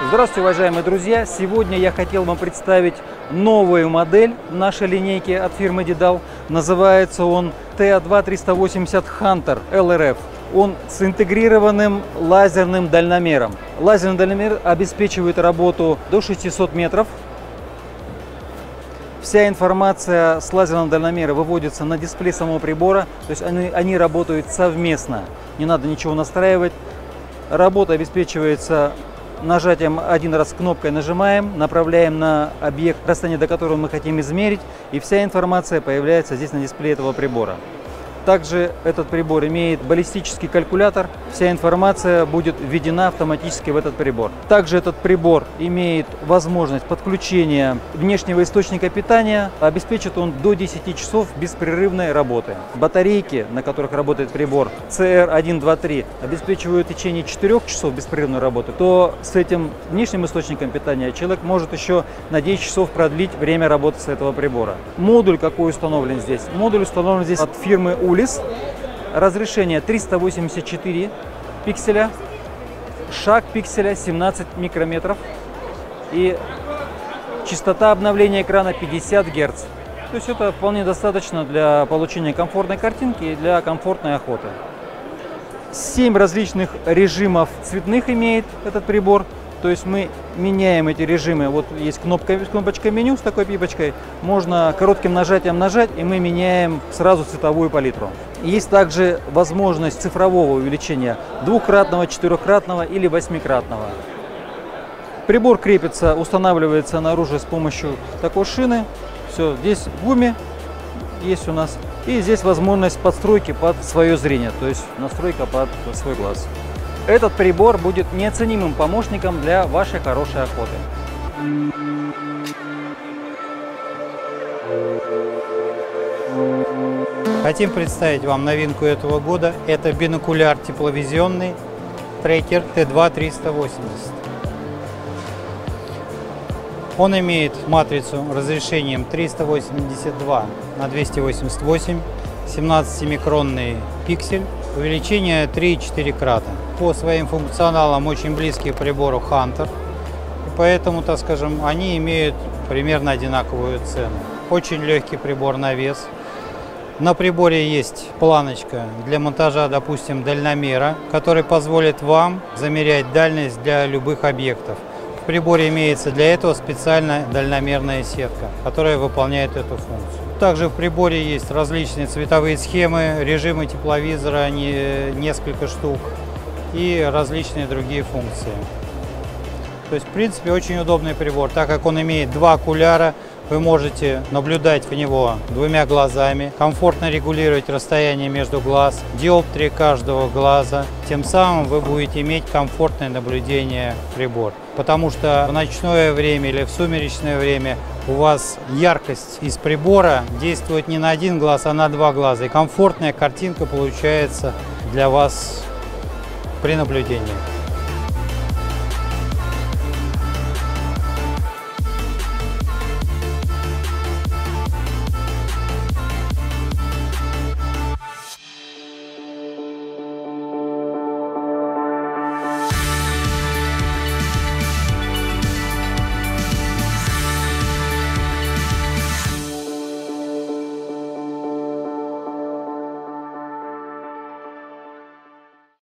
Здравствуйте, уважаемые друзья! Сегодня я хотел вам представить новую модель нашей линейки от фирмы Dedal. Называется он TA2-380 Hunter LRF. Он с интегрированным лазерным дальномером. Лазерный дальномер обеспечивает работу до 600 метров. Вся информация с лазерного дальномера выводится на дисплей самого прибора, то есть они работают совместно, не надо ничего настраивать. Работа обеспечивается нажатием один раз кнопкой, нажимаем, направляем на объект, расстояние до которого мы хотим измерить, и вся информация появляется здесь на дисплее этого прибора. Также этот прибор имеет баллистический калькулятор, вся информация будет введена автоматически в этот прибор. Также этот прибор имеет возможность подключения внешнего источника питания, обеспечит он до 10 часов беспрерывной работы. Батарейки, на которых работает прибор CR123, обеспечивают в течение 4 часов беспрерывной работы, то с этим внешним источником питания человек может еще на 10 часов продлить время работы с этого прибора. Модуль какой установлен здесь? Модуль установлен здесь от фирмы Ulis. Разрешение 384 пикселя, шаг пикселя 17 микрометров и частота обновления экрана 50 Гц. То есть это вполне достаточно для получения комфортной картинки и для комфортной охоты. 7 различных режимов цветных имеет этот прибор. То есть мы меняем эти режимы. Вот есть кнопочка меню с такой пипочкой. Можно коротким нажатием нажать, и мы меняем сразу цветовую палитру. Есть также возможность цифрового увеличения двухкратного, четырехкратного или восьмикратного. Прибор крепится, устанавливается на оружие с помощью такой шины. Все, здесь гумми есть у нас. И здесь возможность подстройки под свое зрение, то есть настройка под свой глаз. Этот прибор будет неоценимым помощником для вашей хорошей охоты. Хотим представить вам новинку этого года. Это бинокуляр тепловизионный трекер T2-380. Он имеет матрицу разрешением 382 на 288, 17-микронный пиксель, увеличение 3-4 крата. По своим функционалам очень близкие к прибору Hunter, и поэтому, так скажем, они имеют примерно одинаковую цену. Очень легкий прибор на вес. На приборе есть планочка для монтажа, допустим, дальномера, который позволит вам замерять дальность для любых объектов. В приборе имеется для этого специальная дальномерная сетка, которая выполняет эту функцию. Также в приборе есть различные цветовые схемы, режимы тепловизора, несколько штук и различные другие функции. То есть, в принципе, очень удобный прибор, так как он имеет два окуляра. Вы можете наблюдать в него двумя глазами, комфортно регулировать расстояние между глаз, диоптрии каждого глаза. Тем самым вы будете иметь комфортное наблюдение прибор. Потому что в ночное время или в сумеречное время у вас яркость из прибора действует не на один глаз, а на два глаза. И комфортная картинка получается для вас при наблюдении.